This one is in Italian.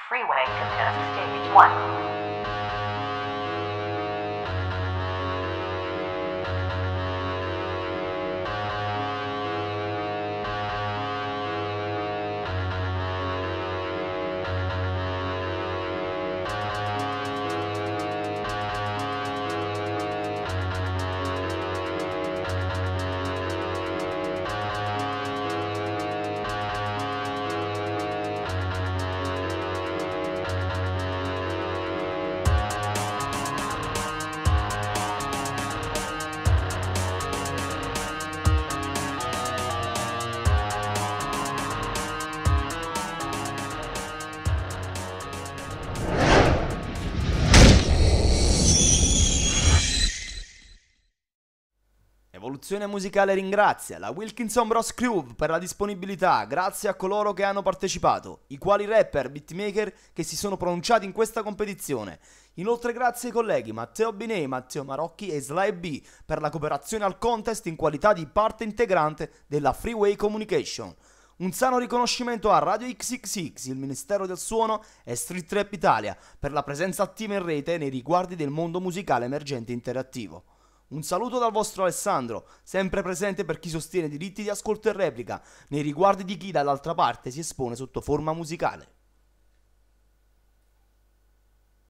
Freeway contest stage 1. Evoluzione Musicale ringrazia la Wilkinson Bros Crew per la disponibilità, grazie a coloro che hanno partecipato, i quali rapper, beatmaker che si sono pronunciati in questa competizione. Inoltre grazie ai colleghi Matteo Binei, Matteo Marocchi e Sly B per la cooperazione al contest in qualità di parte integrante della Freeway Communication. Un sano riconoscimento a Radio XXX, il Ministero del Suono e Street Rap Italia per la presenza attiva in rete nei riguardi del mondo musicale emergente interattivo. Un saluto dal vostro Alessandro, sempre presente per chi sostiene diritti di ascolto e replica, nei riguardi di chi dall'altra parte si espone sotto forma musicale.